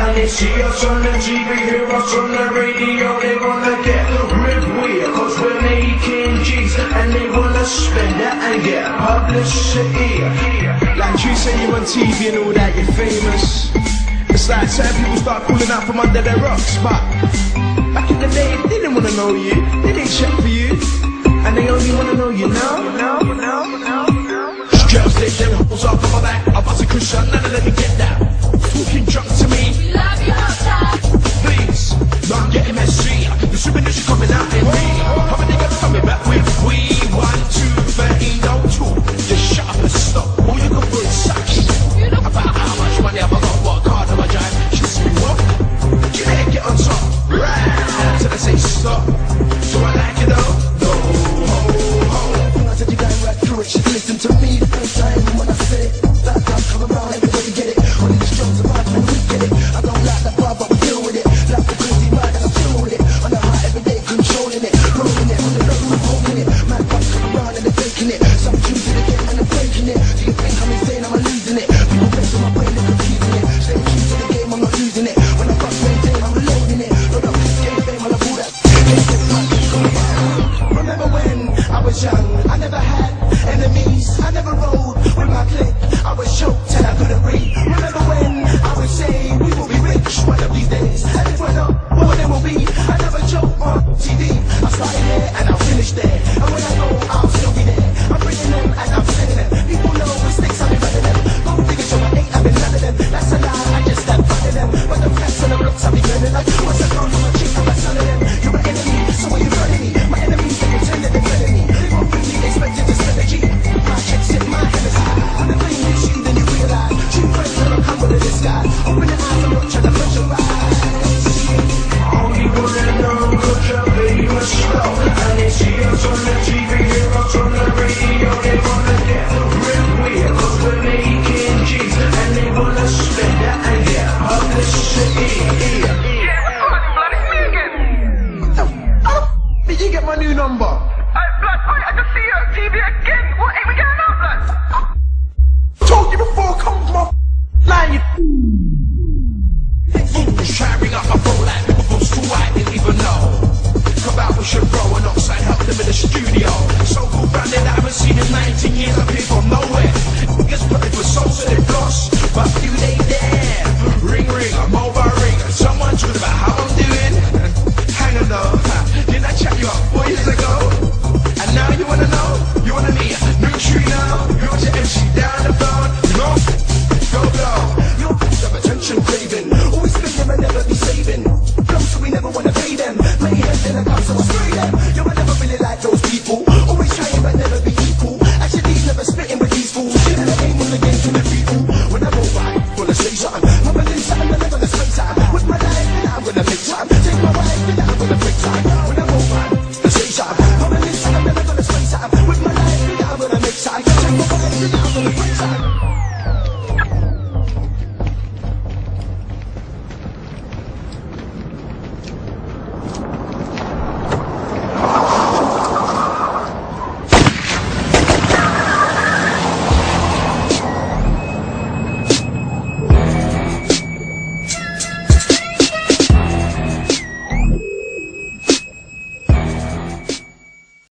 money, see us on the TV, hear us on the radio. They wanna get rid we, cause we're making G's, and they wanna spend that and get publicity. Like you say you on TV and all that, you're famous. It's like certain people start calling out from under their rocks, but back in the day, they didn't wanna know you, they didn't check for you, and they only wanna know you now. Girls, they hoes up on my back, I was a Christian, none of let me get that.